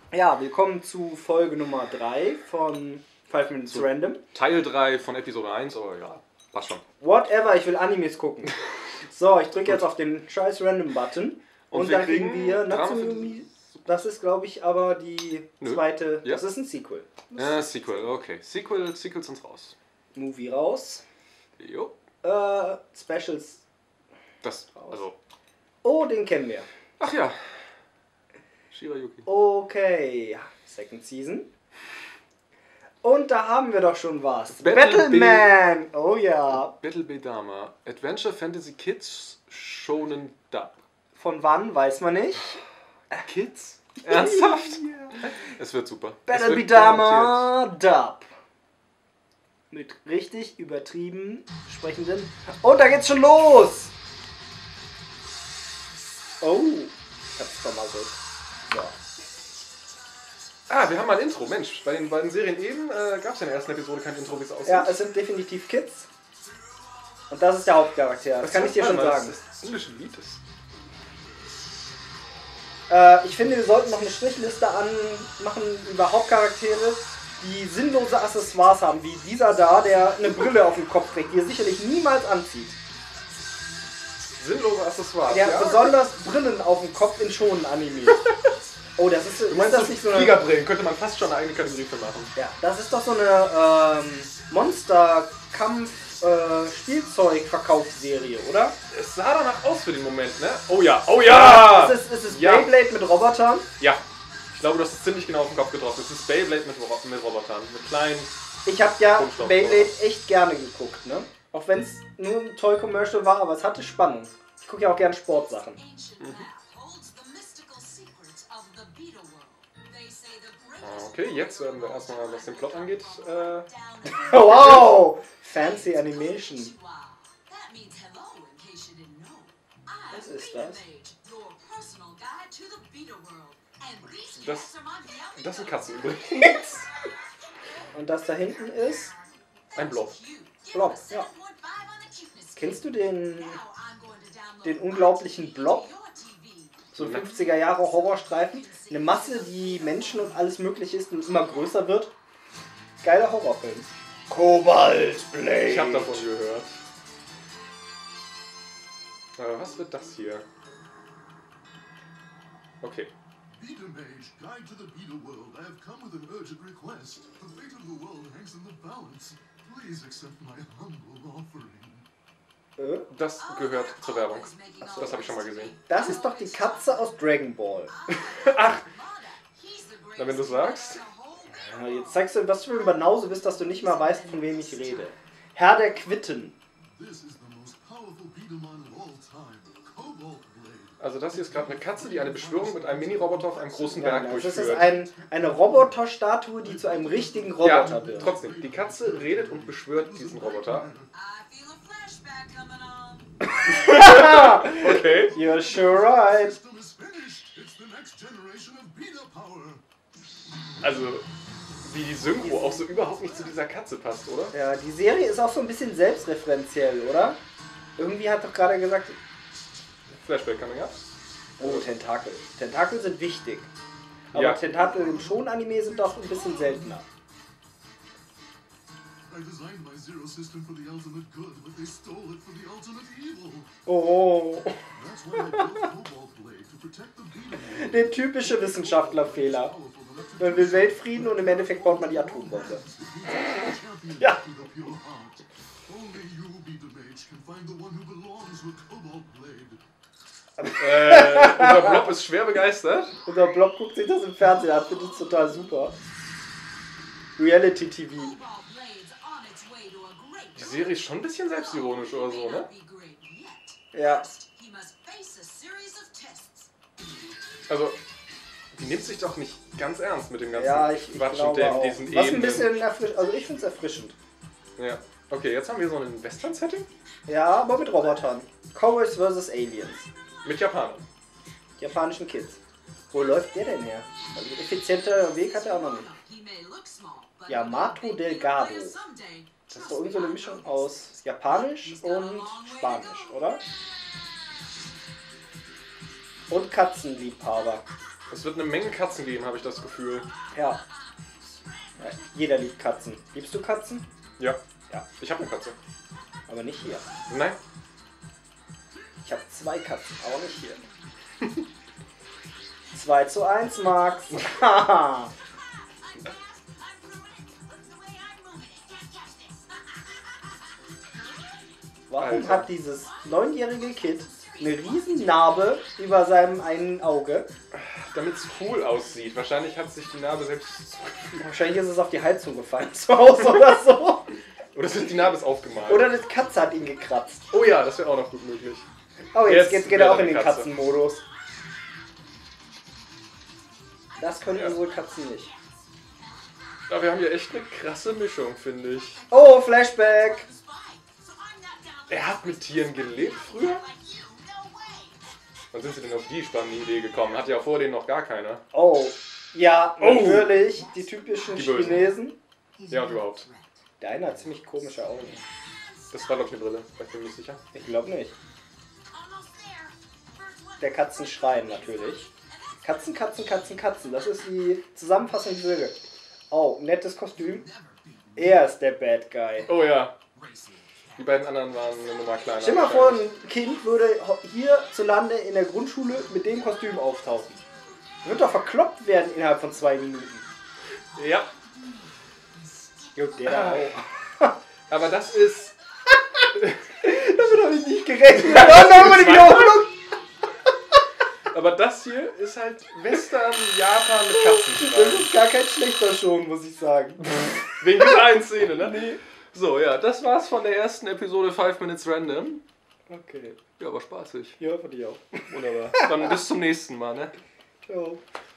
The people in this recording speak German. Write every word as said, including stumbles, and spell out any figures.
Ja, willkommen zu Folge Nummer drei von five Minutes So, Random. Teil drei von Episode eins, aber ja, passt schon. Whatever, ich will Animes gucken. So, ich drücke jetzt auf den scheiß Random-Button und, Und wir dann kriegen kriegen wir Drama Natsumi. Das ist, glaube ich, aber die Nö. zweite. Ja. Das ist ein Sequel. Ja, Sequel, okay. Sequel, Sequels sind raus. Movie raus. Jo. Äh, Specials. Das, also. Oh, den kennen wir. Ach ja. Shirayuki. Okay, Second Season. Und da haben wir doch schon was. Battle Battleman! Oh ja. Battle Bedama. Adventure Fantasy Kids Shonen Dub. Von wann, weiß man nicht. Kids? Ernsthaft? Es wird super. Battle Es wird Bedama Dub. Mit richtig übertrieben sprechenden. Und da geht's schon los! Oh, ich hab's vermasselt. So. Ah, wir haben mal ein Intro. Mensch, bei den beiden Serien eben äh, gab es ja in der ersten Episode kein Intro, wie es aussieht. Ja, es sind definitiv Kids. Und das ist der Hauptcharakter. Das kann ich dir schon Warte mal, sagen. Das ist englische Lied ist. Äh, ich finde, wir sollten noch eine Strichliste anmachen über Hauptcharaktere, die sinnlose Accessoires haben, wie dieser da, der eine Brille auf dem Kopf trägt, die er sicherlich niemals anzieht. Sinnlose Accessoires. Der ja. hat besonders Brillen auf dem Kopf in Shonen-Anime. Oh, das ist, Du ist meinst das so nicht so eine... Fliegerbrillen? Könnte man fast schon eine eigene Kategorie für machen. Ja, das ist doch so eine ähm, Monster-Kampf-Spielzeug-Verkaufsserie, oder? Es sah danach aus für den Moment, ne? Oh ja, oh ja! Ist es, ist es Ja. Beyblade mit Robotern? Ja. Ich glaube, du hast es ziemlich genau auf den Kopf getroffen. Es ist Beyblade mit, Ro mit Robotern. Mit kleinen... Ich habe ja Kunststoff, Beyblade echt gerne geguckt, ne? Auch wenn es nur ein Toy-Commercial war, aber es hatte Spannung. Ich gucke ja auch gerne Sportsachen. Mhm. Okay, jetzt werden wir erstmal, was den Plot angeht, äh... Wow! Fancy Animation. Was ist das? Das, das sind Katzen übrigens. Und das da hinten ist Ein Blob. Blob, ja. Kennst du den, den unglaublichen Blob? So fünfziger Jahre Horrorstreifen. Eine Masse, die Menschen und alles mögliche ist und immer größer wird. Geiler Horrorfilm. Cobalt Blade. Ich habe davon gehört. Äh, was wird das hier? Okay. Beetle Mage, guide to the Beetle World. I have come with an urgent request. The fate of the world hangs in the balance. Please accept my humble offering. Äh? Das gehört zur Werbung. Das habe ich schon mal gesehen. Das ist doch die Katze aus Dragon Ball. Ach! Na, wenn du sagst. Ja, jetzt zeigst du, was du über Banause bist, dass du nicht mal weißt, von wem ich rede. Herr der Quitten. This is the most powerful Beetlemon of all time, Cobalt Blade. Also das hier ist gerade eine Katze, die eine Beschwörung mit einem Mini-Roboter auf einem großen Berg Ja, das durchführt. ist ein, eine Roboterstatue, die zu einem richtigen Roboter Ja, wird. trotzdem. Die Katze redet und beschwört diesen Roboter. Okay. You're sure right. System is finished. It's the next generation of Beetle Power. Also, wie die Synchro auch so überhaupt nicht zu dieser Katze passt, oder? Ja, die Serie ist auch so ein bisschen selbstreferenziell, oder? Irgendwie hat doch gerade gesagt, Flashback coming up. oh, Tentakel. Tentakel sind wichtig. Aber Ja. Tentakel im Shonen-Anime sind doch ein bisschen seltener. I designed my Zero System for the ultimate good, but they stole it for the ultimate evil. Oh, That's why I built Cobalt Blade to protect the Beetle World. der typische Wissenschaftlerfehler. Man will Weltfrieden und im Endeffekt baut man die Atombombe. Ja. To the pure heart. Only you, Beetle Mage, can find the one who belongs with Cobalt Blade. Äh, unser Blob ist schwer begeistert. Unser Blob guckt sich das im Fernsehen an, findet es total super. Reality-T V. Die Serie ist schon ein bisschen selbstironisch oder so, ne? Ja. Also, die nimmt sich doch nicht ganz ernst mit dem ganzen Ja, ich, ich Quatsch und glaube dem, auch. diesen Was ein Ebenen. bisschen erfrischend, also ich finde es erfrischend. Ja. Okay, jetzt haben wir so ein Western-Setting Ja, aber mit Robotern. Cowboys versus Aliens. mit Japanern. Japanischen Kids. Wo läuft der denn her? Also effizienter Weg hat er auch noch nicht. Yamato Delgado. Das ist doch irgendwie so eine Mischung aus Japanisch und Spanisch, oder? Und Katzenliebhaber. Es wird eine Menge Katzen geben, habe ich das Gefühl. Ja. Ja. Jeder liebt Katzen. Liebst du Katzen? Ja. Ja. Ich habe eine Katze. Aber nicht hier. Nein. Ich habe zwei Katzen, aber nicht hier. zwei zu eins, Max. Haha. Warum Alter. hat dieses neunjährige Kind eine riesen Narbe über seinem einen Auge? Damit es cool aussieht. Wahrscheinlich hat sich die Narbe selbst... Wahrscheinlich ist es auf die Heizung gefallen zu Hause oder so. Oder sind die Narbe ist aufgemalt. Oder eine Katze hat ihn gekratzt. Oh ja, das wäre auch noch gut möglich. Oh, jetzt, Jetzt jetzt geht wäre er auch in eine den Katze. Katzenmodus. Das können Ja. unsere Katzen nicht. Aber wir haben hier echt eine krasse Mischung, finde ich. Oh, Flashback! Er hat mit Tieren gelebt früher? Wann sind sie denn auf die spannende Idee gekommen? Hat ja vor denen noch gar keiner. Oh, ja, Oh. natürlich. Die typischen Die Bösen. Chinesen. Ja, und überhaupt. Der eine hat ziemlich komische Augen. Das war, glaube ich, eine Brille. Ich bin mir nicht sicher. Ich glaube nicht. Der Katzenschreien natürlich. Katzen, Katzen, Katzen, Katzen. Das ist die Zusammenfassung dieser Folge. Oh, nettes Kostüm. Er ist der Bad Guy. Oh ja. Die beiden anderen waren eine Nummer kleiner. Stell dir mal vor, ein Kind würde hierzulande in der Grundschule mit dem Kostüm auftauchen. Wird doch verkloppt werden innerhalb von zwei Minuten. Ja. Jo, der da auch. Aber das ist... Damit habe ich nicht gerechnet. Nochmal die Wiederholung. Aber das hier ist halt Western Japan mit Das Katzenschreien. ist gar kein schlechter schon, muss ich sagen. Wegen dieser einen Szene, ne? Nee. So, ja, das war's von der ersten Episode five Minutes Random. Okay. Ja, war spaßig. Ja, für dich auch. Wunderbar. Dann bis zum nächsten Mal, ne? Ciao.